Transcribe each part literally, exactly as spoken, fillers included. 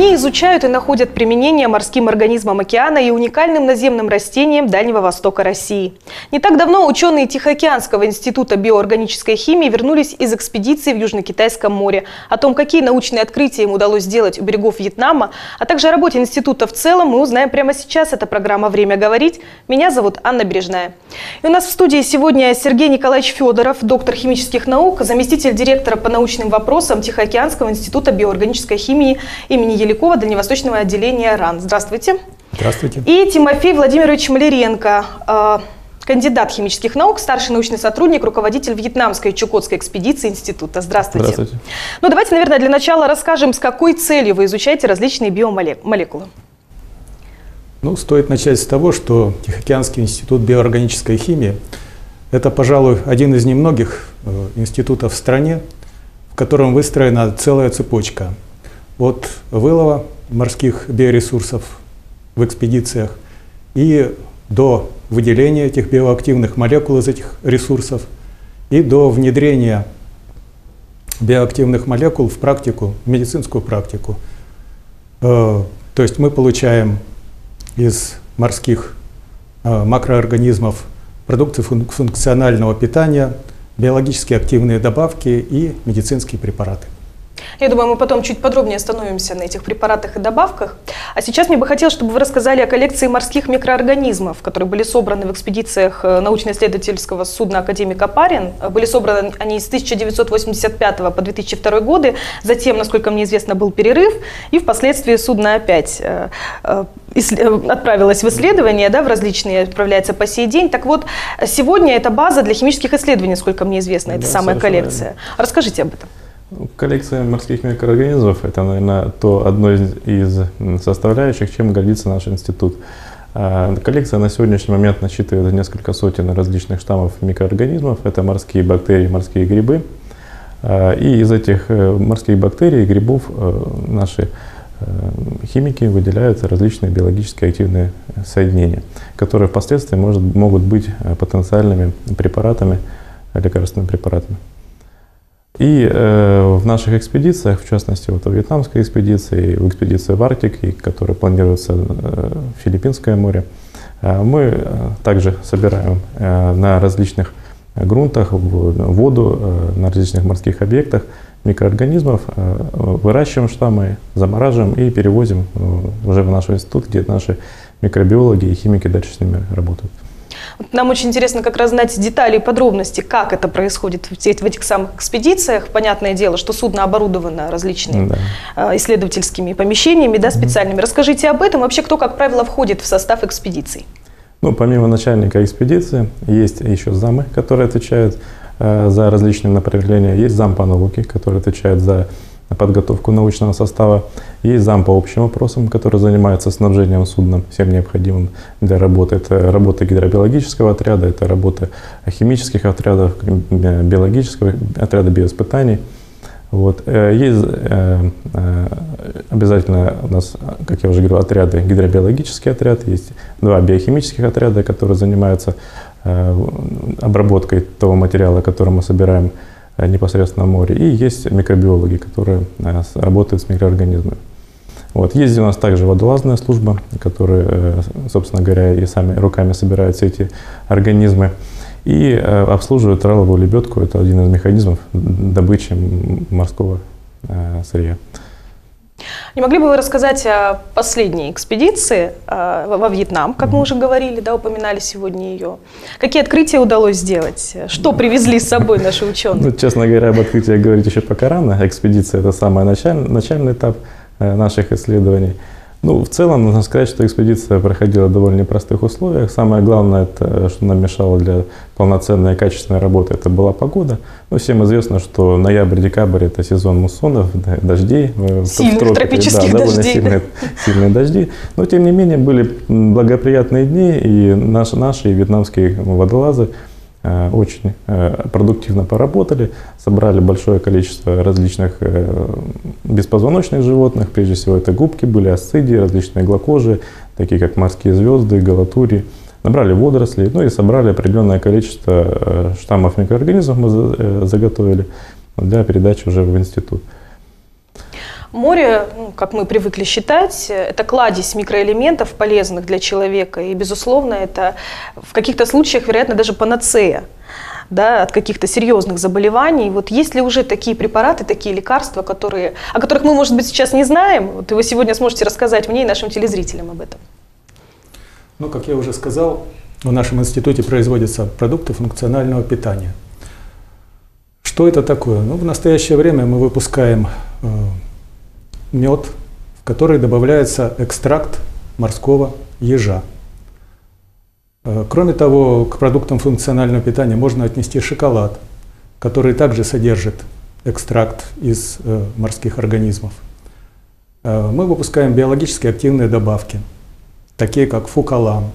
Они изучают и находят применение морским организмам океана и уникальным наземным растениям Дальнего Востока России. Не так давно ученые Тихоокеанского института биоорганической химии вернулись из экспедиции в Южно-Китайском море. О том, какие научные открытия им удалось сделать у берегов Вьетнама, а также о работе института в целом, мы узнаем прямо сейчас. Это программа «Время говорить». Меня зовут Анна Бережная. И у нас в студии сегодня Сергей Николаевич Федоров, доктор химических наук, заместитель директора по научным вопросам Тихоокеанского института биоорганической химии имени Еликова, Дальневосточного отделения РАН. Здравствуйте. Здравствуйте. И Тимофей Владимирович Маляренко, кандидат химических наук, старший научный сотрудник, руководитель вьетнамской Чукотской экспедиции института. Здравствуйте. Здравствуйте. Ну, давайте, наверное, для начала расскажем, с какой целью вы изучаете различные биомолекулы. Ну, стоит начать с того, что Тихоокеанский институт биоорганической химии – это, пожалуй, один из немногих институтов в стране, в котором выстроена целая цепочка от вылова морских биоресурсов в экспедициях и до выделения этих биоактивных молекул из этих ресурсов и до внедрения биоактивных молекул в практику, в медицинскую практику. То есть мы получаем из морских макроорганизмов продукты функционального питания, биологически активные добавки и медицинские препараты. Я думаю, мы потом чуть подробнее остановимся на этих препаратах и добавках. А сейчас мне бы хотелось, чтобы вы рассказали о коллекции морских микроорганизмов, которые были собраны в экспедициях научно-исследовательского судна «Академик Опарин». Были собраны они с тысяча девятьсот восемьдесят пятого по две тысячи второй годы. Затем, насколько мне известно, был перерыв. И впоследствии судно опять отправилось в исследования, да, в различные, отправляется по сей день. Так вот, сегодня это база для химических исследований, сколько мне известно, это да, самая коллекция. Верно. Расскажите об этом. Коллекция морских микроорганизмов – это, наверное, то одно из, из составляющих, чем гордится наш институт. Коллекция на сегодняшний момент насчитывает несколько сотен различных штаммов микроорганизмов. Это морские бактерии, морские грибы. И из этих морских бактерий и грибов наши химики выделяют различные биологически активные соединения, которые впоследствии может, могут быть потенциальными препаратами, лекарственными препаратами. И э, в наших экспедициях, в частности, вот в вьетнамской экспедиции, в экспедиции в Арктике, которая планируется э, в Филиппинское море, э, мы э, также собираем э, на различных грунтах, в воду, э, на различных морских объектах микроорганизмов, э, выращиваем штаммы, замораживаем и перевозим э, уже в наш институт, где наши микробиологи и химики дальше с ними работают. Нам очень интересно как раз знать детали и подробности, как это происходит в этих самых экспедициях. Понятное дело, что судно оборудовано различными да. исследовательскими помещениями, да, специальными. Mm-hmm. Расскажите об этом. Вообще, кто, как правило, входит в состав экспедиций? Ну, помимо начальника экспедиции, есть еще замы, которые отвечают э, за различные направления. Есть зам по науке, который отвечает за подготовку научного состава. Есть зам по общим вопросам, который занимается снабжением судна всем необходимым для работы. Это работа гидробиологического отряда, это работа химических отрядов, биологического отряда биоиспытаний. Вот. Есть обязательно у нас, как я уже говорил, отряды, гидробиологический отряд, есть два биохимических отряда, которые занимаются обработкой того материала, который мы собираем непосредственно в море, и есть микробиологи, которые работают с микроорганизмами. Вот. Есть у нас также водолазная служба, которая, собственно говоря, и сами руками собирают все эти организмы и обслуживают траловую лебедку. Это один из механизмов добычи морского сырья. Не могли бы вы рассказать о последней экспедиции э, во Вьетнам, как мы уже говорили, да, упоминали сегодня ее? Какие открытия удалось сделать? Что привезли с собой наши ученые? Ну, честно говоря, об открытии говорить еще пока рано. Экспедиция – это самый начальный, начальный этап э, наших исследований. Ну, в целом, нужно сказать, что экспедиция проходила в довольно непростых условиях. Самое главное, это, что нам мешало для полноценной и качественной работы, это была погода. Ну, всем известно, что ноябрь-декабрь – это сезон муссонов, дождей. Сильных тропиках, тропических да, дождей. Довольно сильные, сильные дожди. Но, тем не менее, были благоприятные дни, и наши, наши и вьетнамские водолазы очень продуктивно поработали, собрали большое количество различных беспозвоночных животных, прежде всего это губки были, асцидии, различные иглокожие, такие как морские звезды, галатури, набрали водорослей, ну и собрали определенное количество штаммов микроорганизмов, мы заготовили для передачи уже в институт. Море, ну, как мы привыкли считать, это кладезь микроэлементов, полезных для человека. И, безусловно, это в каких-то случаях, вероятно, даже панацея, да, от каких-то серьезных заболеваний. Вот есть ли уже такие препараты, такие лекарства, которые, о которых мы, может быть, сейчас не знаем? Вот вы сегодня сможете рассказать мне и нашим телезрителям об этом. Ну, как я уже сказал, в нашем институте производятся продукты функционального питания. Что это такое? Ну, в настоящее время мы выпускаем э, мед, в который добавляется экстракт морского ежа. Э, кроме того, к продуктам функционального питания можно отнести шоколад, который также содержит экстракт из э, морских организмов. Э, мы выпускаем биологически активные добавки, такие как фукалам.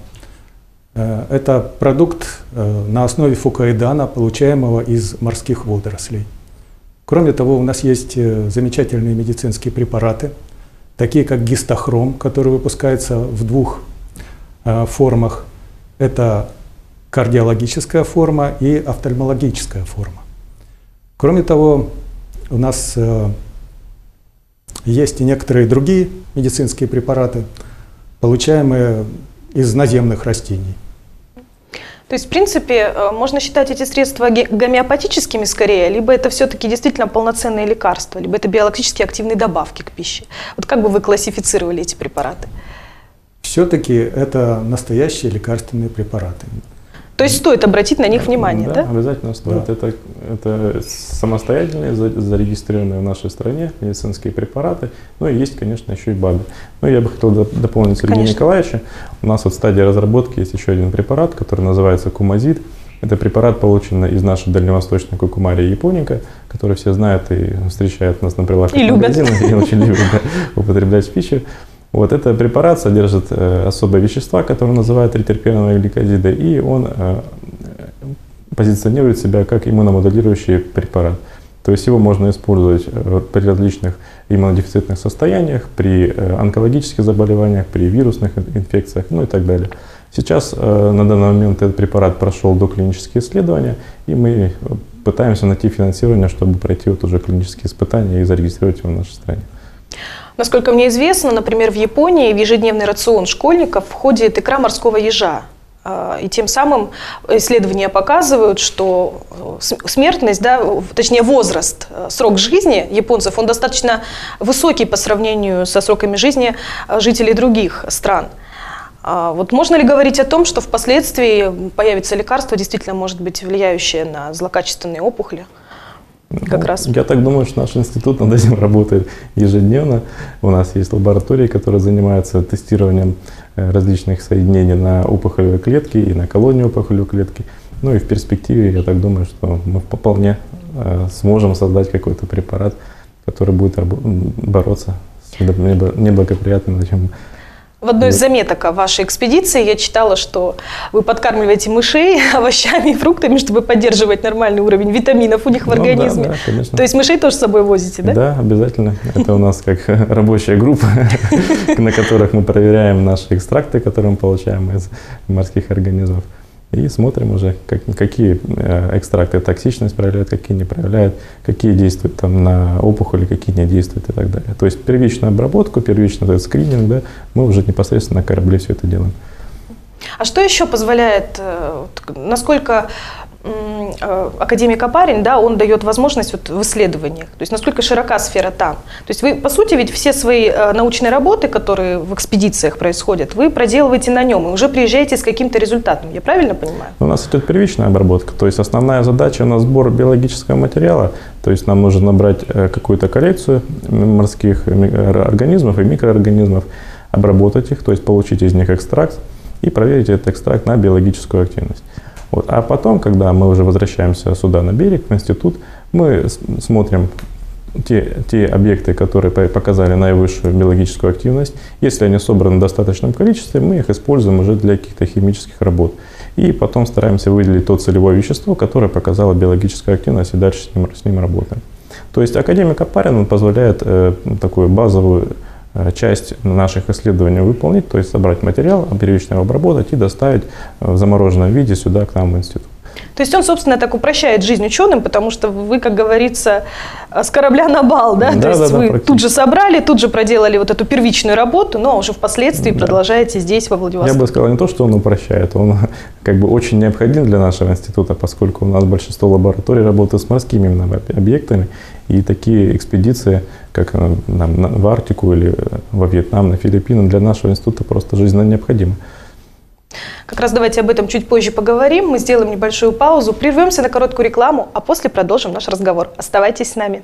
Это продукт на основе фукоэдана, получаемого из морских водорослей. Кроме того, у нас есть замечательные медицинские препараты, такие как гистохром, который выпускается в двух формах. Это кардиологическая форма и офтальмологическая форма. Кроме того, у нас есть и некоторые другие медицинские препараты, получаемые из наземных растений. То есть, в принципе, можно считать эти средства гомеопатическими скорее, либо это все-таки действительно полноценные лекарства, либо это биологически активные добавки к пище. Вот как бы вы классифицировали эти препараты? Все-таки это настоящие лекарственные препараты. То есть стоит обратить на них внимание, да? Да, обязательно стоит. Да. Это, это самостоятельные, зарегистрированные в нашей стране медицинские препараты. Ну и есть, конечно, еще и БАДы. Но я бы хотел дополнить Сергея Николаевича. У нас вот в стадии разработки есть еще один препарат, который называется Кумазид. Это препарат, полученный из нашей дальневосточной кукумарии японика, который все знают и встречают нас на прилавках магазинах и очень любят употреблять в пищу. Вот, этот препарат содержит э, особые вещества, которые называют тритерпеновые гликозиды, и он э, позиционирует себя как иммуномодулирующий препарат. То есть его можно использовать э, при различных иммунодефицитных состояниях, при э, онкологических заболеваниях, при вирусных инфекциях, ну и так далее. Сейчас э, на данный момент этот препарат прошел доклинические исследования, и мы пытаемся найти финансирование, чтобы пройти вот уже клинические испытания и зарегистрировать его в нашей стране. Насколько мне известно, например, в Японии в ежедневный рацион школьников входит икра морского ежа. И тем самым исследования показывают, что смертность, да, точнее возраст, срок жизни японцев, он достаточно высокий по сравнению со сроками жизни жителей других стран. Вот можно ли говорить о том, что впоследствии появится лекарство, действительно, может быть, влияющее на злокачественные опухоли? Как ну, раз. Я так думаю, что наш институт над этим работает ежедневно. У нас есть лаборатории, которые занимаются тестированием различных соединений на опухолевой клетке и на колонии опухолевой клетки. Ну и в перспективе, я так думаю, что мы вполне э, сможем создать какой-то препарат, который будет бороться с неблагоприятным зачем. В одной из заметок о вашей экспедиции я читала, что вы подкармливаете мышей овощами и фруктами, чтобы поддерживать нормальный уровень витаминов у них в организме. Ну, да, да, конечно. То есть мышей тоже с собой возите, да? Да, обязательно. Это у нас как рабочая группа, на которых мы проверяем наши экстракты, которые мы получаем из морских организмов. И смотрим уже, как, какие экстракты токсичность проявляют, какие не проявляют, какие действуют там на опухоли, какие не действуют и так далее. То есть первичную обработку, первичный этот скрининг, да, мы уже непосредственно на корабле все это делаем. А что еще позволяет, насколько академик Опарин, да, он дает возможность вот в исследованиях, то есть насколько широка сфера там. То есть вы, по сути, ведь все свои научные работы, которые в экспедициях происходят, вы проделываете на нем и уже приезжаете с каким-то результатом, я правильно понимаю? У нас идет первичная обработка, то есть основная задача у нас сбор биологического материала, то есть нам нужно набрать какую-то коллекцию морских организмов и микроорганизмов, обработать их, то есть получить из них экстракт и проверить этот экстракт на биологическую активность. Вот. А потом, когда мы уже возвращаемся сюда на берег, в институт, мы смотрим те, те объекты, которые показали наивысшую биологическую активность. Если они собраны в достаточном количестве, мы их используем уже для каких-то химических работ. И потом стараемся выделить то целевое вещество, которое показало биологическую активность, и дальше с ним, с ним работаем. То есть академик Опарин он позволяет э, такую базовую часть наших исследований выполнить, то есть собрать материал, первично его обработать и доставить в замороженном виде сюда, к нам в институт. То есть он, собственно, так упрощает жизнь ученым, потому что вы, как говорится, с корабля на бал, да? Да, То есть да, вы да, тут же собрали, тут же проделали вот эту первичную работу, но уже впоследствии да. продолжаете здесь, во Владивостоке. Я бы сказал не то, что он упрощает, он как бы очень необходим для нашего института, поскольку у нас большинство лабораторий работает с морскими именно объектами, и такие экспедиции, как нам, в Арктику или во Вьетнам, на Филиппины, для нашего института просто жизненно необходимы. Как раз давайте об этом чуть позже поговорим. Мы сделаем небольшую паузу, прервемся на короткую рекламу, а после продолжим наш разговор. Оставайтесь с нами.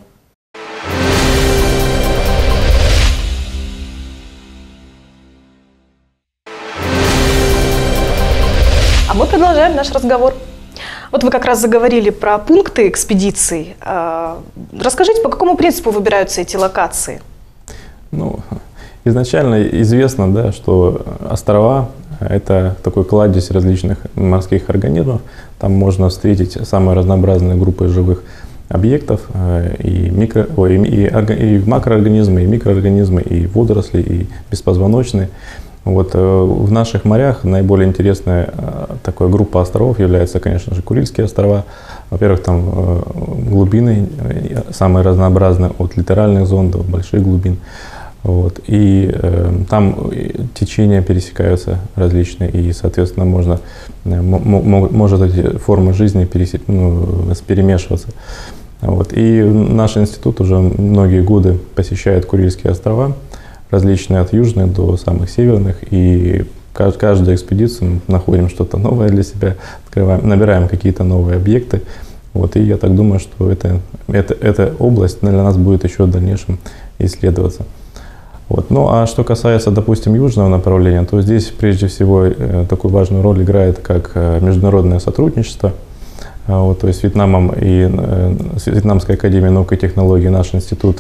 А мы продолжаем наш разговор. Вот вы как раз заговорили про пункты экспедиций. Расскажите, по какому принципу выбираются эти локации? Ну, изначально известно, да, что острова – это такой кладезь различных морских организмов. Там можно встретить самые разнообразные группы живых объектов, и, микро, ой, и, и макроорганизмы, и микроорганизмы, и водоросли, и беспозвоночные. Вот, в наших морях наиболее интересная такая группа островов является, конечно же, Курильские острова. Во-первых, там глубины самые разнообразные, от литеральных зондов, больших глубин. Вот, и э, там течения пересекаются различные, и, соответственно, можно, может эти формы жизни пересек, ну, перемешиваться. Вот. И наш институт уже многие годы посещает Курильские острова, различные от южных до самых северных, и каждую экспедицию мы находим что-то новое для себя, открываем, набираем какие-то новые объекты. Вот, и я так думаю, что это, это, эта область для нас будет еще в дальнейшем исследоваться. Вот. Ну а что касается, допустим, южного направления, то здесь прежде всего э, такую важную роль играет как э, международное сотрудничество. А, вот, то есть с Вьетнамом и э, с Вьетнамской академией наук и технологий наш институт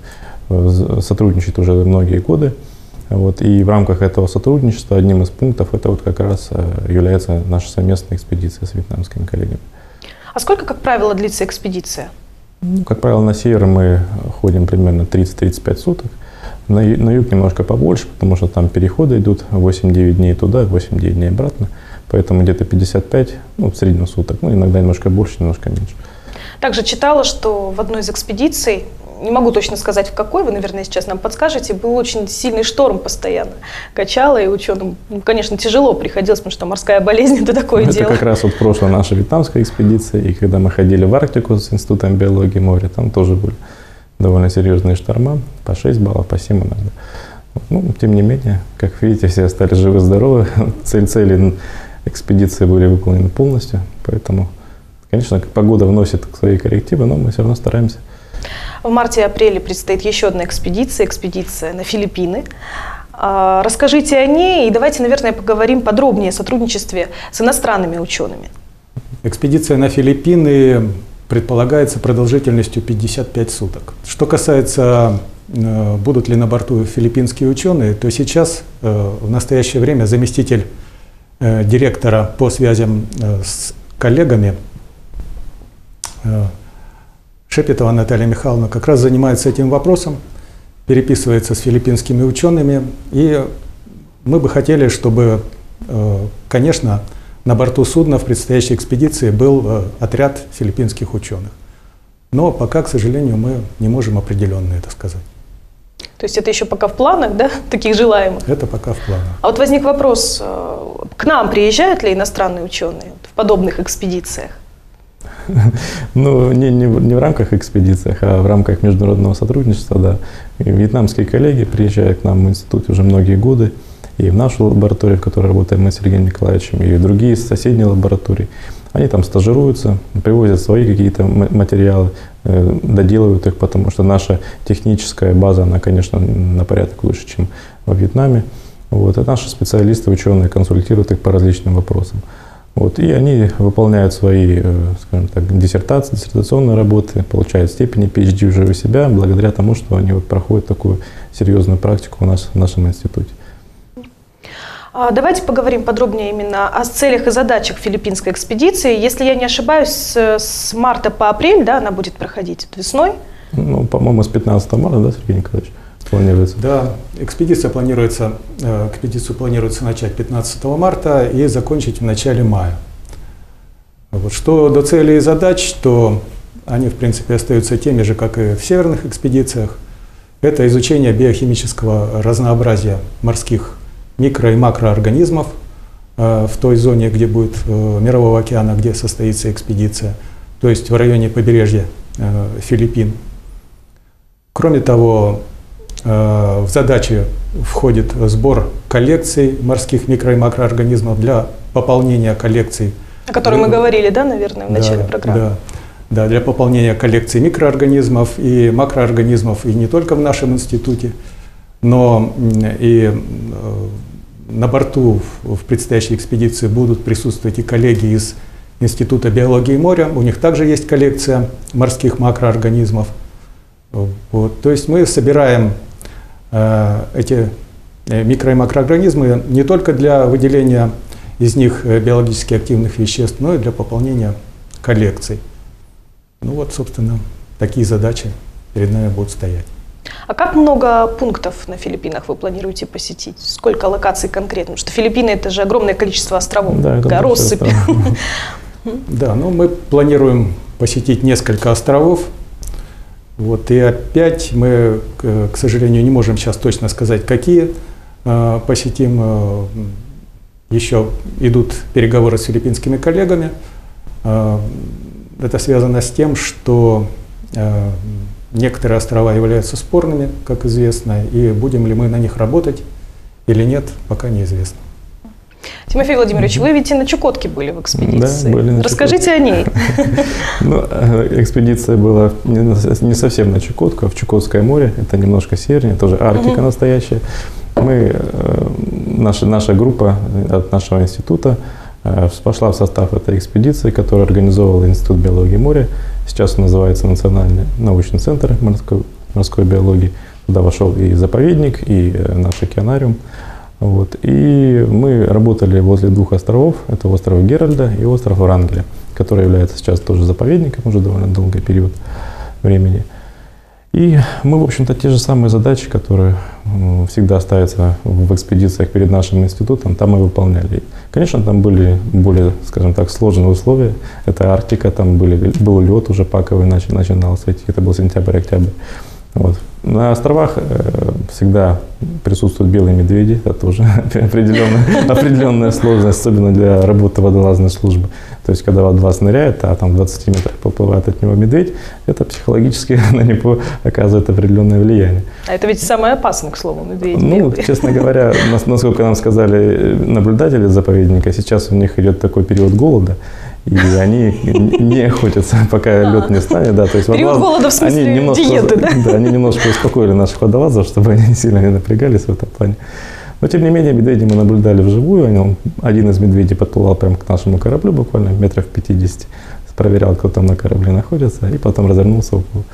э, сотрудничает уже многие годы. Вот, и в рамках этого сотрудничества одним из пунктов это вот как раз э, является наша совместная экспедиция с вьетнамскими коллегами. А сколько, как правило, длится экспедиция? Ну, как правило, на север мы ходим примерно тридцать-тридцать пять суток. На, на юг немножко побольше, потому что там переходы идут восемь-девять дней туда, восемь-девять дней обратно. Поэтому где-то пятьдесят пять, ну, в среднем суток. Ну, иногда немножко больше, немножко меньше. Также читала, что в одной из экспедиций, не могу точно сказать в какой, вы, наверное, сейчас нам подскажете, был очень сильный шторм постоянно. Качало, и ученым, ну, конечно, тяжело приходилось, потому что морская болезнь – это такое это дело. Это как раз вот прошлая наша вьетнамская экспедиция, и когда мы ходили в Арктику с Институтом биологии моря, там тоже были довольно серьезные шторма, по шесть баллов, по семь иногда. Ну, тем не менее, как видите, все остались живы-здоровы, цель цели экспедиции были выполнены полностью, поэтому, конечно, погода вносит свои коррективы, но мы все равно стараемся. В марте-апреле предстоит еще одна экспедиция, экспедиция на Филиппины. Расскажите о ней и давайте, наверное, поговорим подробнее о сотрудничестве с иностранными учеными. Экспедиция на Филиппины предполагается продолжительностью пятьдесят пять суток. Что касается, будут ли на борту филиппинские ученые, то сейчас, в настоящее время, заместитель директора по связям с коллегами Шепетова Наталья Михайловна как раз занимается этим вопросом, переписывается с филиппинскими учеными, и мы бы хотели, чтобы, конечно, на борту судна в предстоящей экспедиции был отряд филиппинских ученых. Но пока, к сожалению, мы не можем определенно это сказать. То есть это еще пока в планах, да, таких желаемых? Это пока в планах. А вот возник вопрос, к нам приезжают ли иностранные ученые в подобных экспедициях? Ну, не, не, не в рамках экспедиции, а в рамках международного сотрудничества, да. И вьетнамские коллеги приезжают к нам в институт уже многие годы, и в нашу лабораторию, в которой работаем мы с Сергеем Николаевичем, и в другие соседние лаборатории. Они там стажируются, привозят свои какие-то материалы, доделывают их, потому что наша техническая база, она, конечно, на порядок лучше, чем во Вьетнаме. Вот. И наши специалисты, ученые консультируют их по различным вопросам. Вот. И они выполняют свои, скажем так, диссертации, диссертационные работы, получают степени пи эйч ди уже у себя, благодаря тому, что они вот проходят такую серьезную практику у нас в нашем институте. Давайте поговорим подробнее именно о целях и задачах филиппинской экспедиции. Если я не ошибаюсь, с марта по апрель, да, она будет проходить весной? Ну, по-моему, с пятнадцатого марта, да, Сергей Николаевич, планируется? Да, экспедиция планируется, экспедицию планируется начать пятнадцатого марта и закончить в начале мая. Вот. Что до целей и задач, то они, в принципе, остаются теми же, как и в северных экспедициях. Это изучение биохимического разнообразия морских микро- и макроорганизмов э, в той зоне, где будет э, Мирового океана, где состоится экспедиция, то есть в районе побережья э, Филиппин. Кроме того, э, в задачи входит сбор коллекций морских микро- и макроорганизмов для пополнения коллекций. О которой мы говорили, да, наверное, в начале да, программы? Да. Да, для пополнения коллекции микроорганизмов и макроорганизмов, и не только в нашем институте, но и на борту в предстоящей экспедиции будут присутствовать и коллеги из Института биологии моря. У них также есть коллекция морских макроорганизмов. Вот. То есть мы собираем э, эти микро- и макроорганизмы не только для выделения из них биологически активных веществ, но и для пополнения коллекций. Ну вот, собственно, такие задачи перед нами будут стоять. А как много пунктов на Филиппинах вы планируете посетить? Сколько локаций конкретно? Потому что Филиппины – это же огромное количество островов, да, такая россыпь. Да, ну мы планируем посетить несколько островов. Вот, и опять мы, к сожалению, не можем сейчас точно сказать, какие посетим. Еще идут переговоры с филиппинскими коллегами. Это связано с тем, что э, некоторые острова являются спорными, как известно, и будем ли мы на них работать или нет, пока неизвестно. Тимофей Владимирович, вы ведь и на Чукотке были в экспедиции. Да, были на Расскажите о ней. Ну, экспедиция была не совсем на Чукотку, а в Чукотское море. Это немножко севернее, тоже Арктика настоящая. Мы, наша, наша группа от нашего института пошла в состав этой экспедиции, которую организовал Институт биологии моря. Сейчас он называется Национальный научный центр морской, морской биологии. Туда вошел и заповедник, и наш океанариум. Вот. И мы работали возле двух островов. Это остров Геральда и остров Врангеля, который является сейчас тоже заповедником уже довольно долгий период времени. И мы, в общем-то, те же самые задачи, которые всегда ставятся в экспедициях перед нашим институтом, там мы выполняли. Конечно, там были более, скажем так, сложные условия. Это Арктика, там были, был лед уже паковый, начал, начинал светить. Это был сентябрь-октябрь. Вот. На островах э, всегда присутствуют белые медведи, это тоже определенная, определенная сложность, особенно для работы водолазной службы. То есть, когда водолаз ныряет, а там в двадцати метрах поплывает от него медведь, это психологически на него оказывает определенное влияние. А это ведь самое опасное, к слову, медведь. Ну, белый. честно говоря, насколько нам сказали наблюдатели заповедника, сейчас у них идет такой период голода, и они не охотятся, пока лед не станет. Да, то есть период водолаз, голода в смысле они немножко, диеты, да? Да, они немножко успокоили наших водолазов, чтобы они сильно не напрягались в этом плане. Но, тем не менее, медведей мы наблюдали вживую. Они, один из медведей подплывал прямо к нашему кораблю, буквально метров пятидесяти, проверял, кто там на корабле находится, и потом развернулся и уплыл.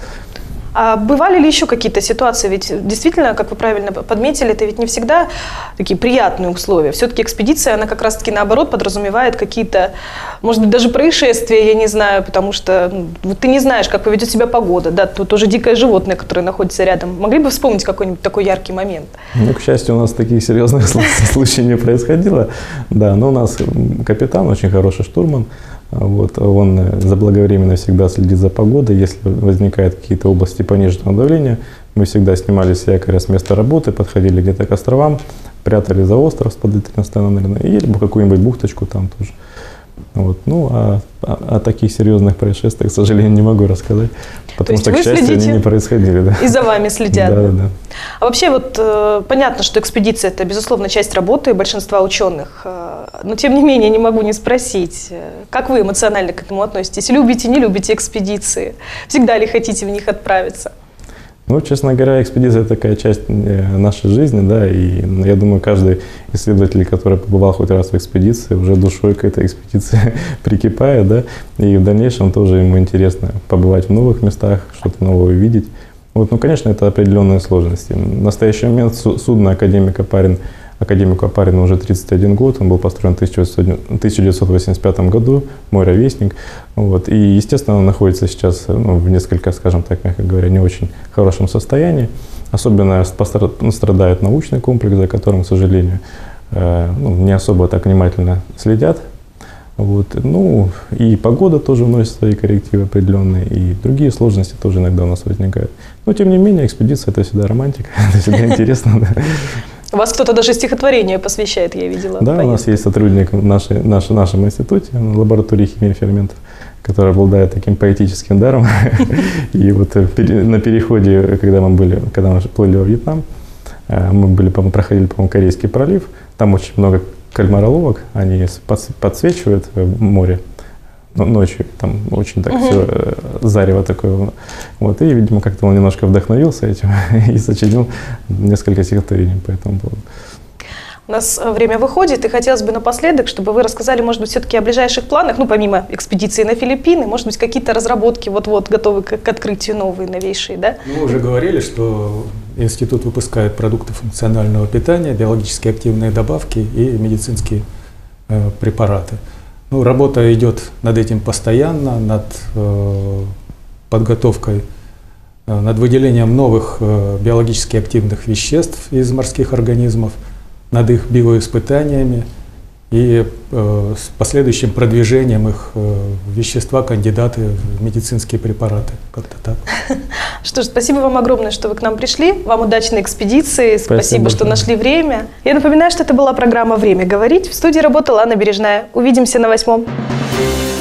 А бывали ли еще какие-то ситуации? Ведь действительно, как вы правильно подметили, это ведь не всегда такие приятные условия. Все-таки экспедиция, она как раз-таки наоборот подразумевает какие-то, может быть, даже происшествия, я не знаю, потому что ну, ты не знаешь, как поведет себя погода. Да, тут тоже дикое животное, которое находится рядом. Могли бы вспомнить какой-нибудь такой яркий момент? Ну, к счастью, у нас таких серьезных случаев не происходило. Да, но у нас капитан, очень хороший штурман. Вот, он заблаговременно всегда следит за погодой. Если возникают какие-то области пониженного давления, мы всегда снимали с якоря с места работы, подходили где-то к островам, прятали за остров с подозрительной стороны и или какую-нибудь бухточку там тоже. Вот. Ну, а о, о таких серьезных происшествиях, к сожалению, не могу рассказать, потому что, к счастью, следите, они не происходили. Да. И за вами следят. Да, да, да. А вообще, вот э, понятно, что экспедиция – это, безусловно, часть работы большинства ученых, э, но, тем не менее, не могу не спросить, э, как вы эмоционально к этому относитесь? Любите, не любите экспедиции? Всегда ли хотите в них отправиться? Ну, честно говоря, экспедиция – такая часть нашей жизни, да, и я думаю, каждый исследователь, который побывал хоть раз в экспедиции, уже душой к этой экспедиции прикипает, да, и в дальнейшем тоже ему интересно побывать в новых местах, что-то новое увидеть. Вот, ну, конечно, это определенные сложности. В настоящий момент судно «Академик Опарин», академику Опарину уже тридцать один год, он был построен в тысяча девятьсот восемьдесят пятом году, мой ровесник. Вот, и, естественно, он находится сейчас ну, в несколько, скажем так, мягко говоря, не очень хорошем состоянии. Особенно страдает научный комплекс, за которым, к сожалению, э, ну, не особо так внимательно следят. Вот. Ну, и погода тоже вносит свои коррективы определенные, и другие сложности тоже иногда у нас возникают. Но, тем не менее, экспедиция – это всегда романтика, это всегда интересно. У вас кто-то даже стихотворение посвящает, я видела. Да, у нас есть сотрудник в нашей, наш, нашем институте, лаборатории химии ферментов, который обладает таким поэтическим даром. И вот на переходе, когда мы были, когда мы плыли во Вьетнам, мы были, проходили, по-моему, Корейский пролив, там очень много кальмароловок, они подсвечивают в море ночью, там очень так uh-huh. все зарево такое. Вот, и, видимо, как-то он немножко вдохновился этим и сочинил несколько стихотворений по этому поводу. У нас время выходит, и хотелось бы напоследок, чтобы вы рассказали, может быть, все-таки о ближайших планах, ну, помимо экспедиции на Филиппины, может быть, какие-то разработки вот-вот готовы к, к открытию новые, новейшие, да? Ну, мы уже говорили, что институт выпускает продукты функционального питания, биологически активные добавки и медицинские э, препараты. Ну, работа идет над этим постоянно, над э, подготовкой, э, над выделением новых э, биологически активных веществ из морских организмов, над их биоиспытаниями и э, с последующим продвижением их э, вещества, кандидаты в медицинские препараты. Как-то так. Что ж, спасибо вам огромное, что вы к нам пришли. Вам удачной экспедиции. Спасибо, спасибо что нашли время. Я напоминаю, что это была программа «Время говорить». В студии работала Анна Бережная. Увидимся на восьмом.